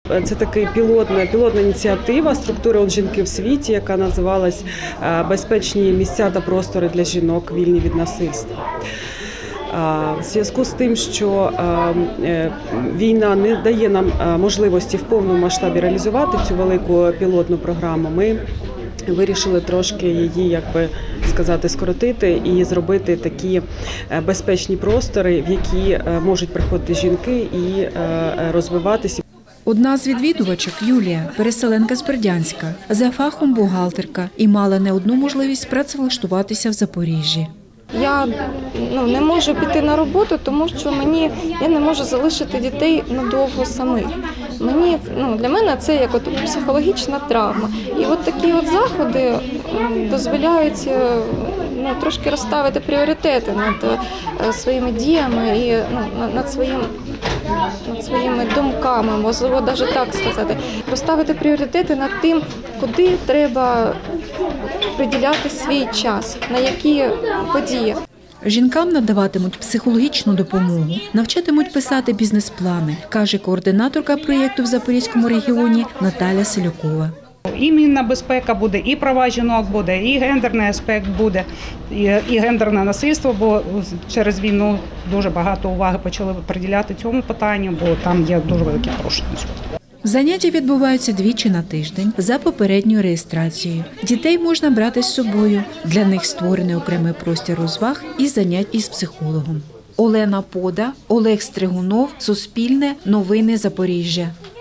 Це така пілотна ініціатива структури «От жінки в світі», яка називалась «Безпечні місця та простори для жінок, вільні від насильства». В зв'язку з тим, що війна не дає нам можливості в повному масштабі реалізувати цю велику пілотну програму, ми вирішили трошки її, як би сказати, скоротити і зробити такі безпечні простори, в які можуть приходити жінки і розвиватися. Одна з відвідувачок Юлія, переселенка з Бердянська, за фахом бухгалтерка і мала не одну можливість працевлаштуватися в Запоріжжі. Я не можу піти на роботу, тому що я не можу залишити дітей надовго самих. Для мене це як психологічна травма. І такі заходи дозволяють трошки розставити пріоритети над своїми діями і над своїми думками, можливо, навіть так сказати. Розставити пріоритети над тим, куди треба приділяти свій час, на які події. Жінкам надаватимуть психологічну допомогу, навчатимуть писати бізнес-плани, каже координаторка проєкту в Запорізькому регіоні Наталя Селюкова. І мінна безпека буде, і права жінок буде, і гендерний аспект буде, і гендерне насильство, бо через війну дуже багато уваги почали приділяти цьому питанню, бо там є дуже великі порушення. Заняття відбуваються двічі на тиждень за попередньою реєстрацією. Дітей можна брати з собою. Для них створений окремий простір розваг і занять із психологом. Олена Пода, Олег Стригунов, Суспільне, Новини Запоріжжя.